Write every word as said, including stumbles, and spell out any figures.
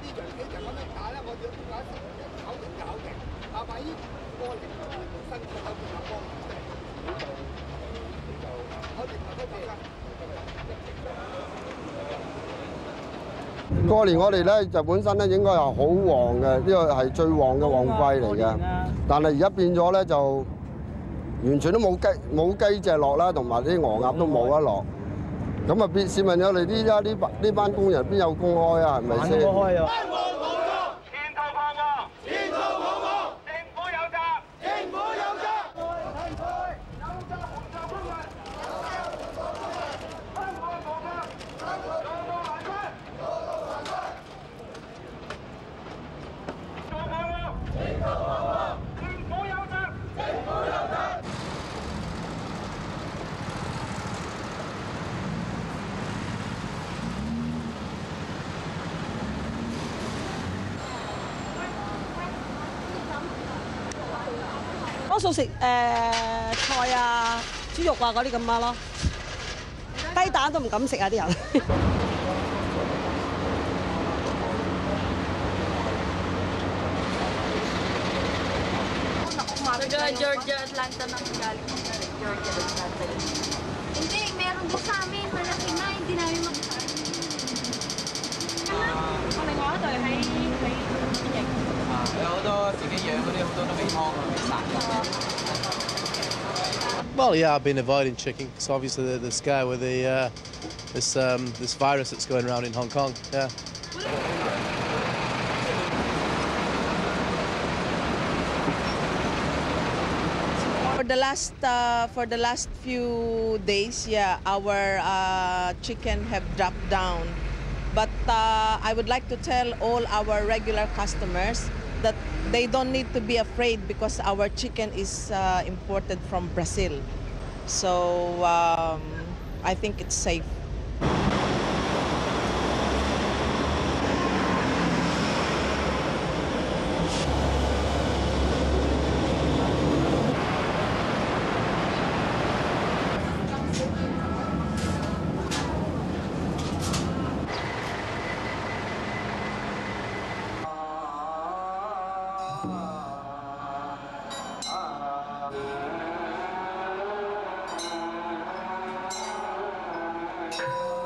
場其實咁樣打咧，我哋都搞成搞定搞嘅，係咪？過嚟本身個手電話光即係就我哋頭都講啦。過年我哋咧就本身咧應該係好旺嘅，呢個係最旺嘅旺季嚟嘅。但係而家變咗咧就完全都冇雞冇雞隻落啦，同埋啲鵝鴨都冇得落。咁啊，變市民有你呢家呢班呢班工人邊有工開啊？係咪先？前途茫茫，前途茫茫，政府有責，政府有責，有責有責無責不為，香港無法，做到還關，做到還關。前途茫茫，前途茫茫，政府有責，政府有責。多數食誒菜啊、豬肉啊嗰啲咁樣咯，雞蛋都唔敢食啊啲人。 Georgia Atlanta nang galing mo sa Georgia Atlanta. Hindi, meron din sa amin. Malaki na, hindi namin magsasabi. 我另外一隊喺喺邊營。啊，有好多自己養嗰啲好多都未劏啊，未殺嘅。 Well, yeah, I've been avoiding chicken because obviously the, the scare with the uh, this um, this virus that's going around in Hong Kong. Yeah. For the last uh, for the last few days, yeah, our uh, chicken have dropped down. But uh, I would like to tell all our regular customers that they don't need to be afraid because our chicken is uh, imported from Brazil. So um, I think it's safe. Thank you.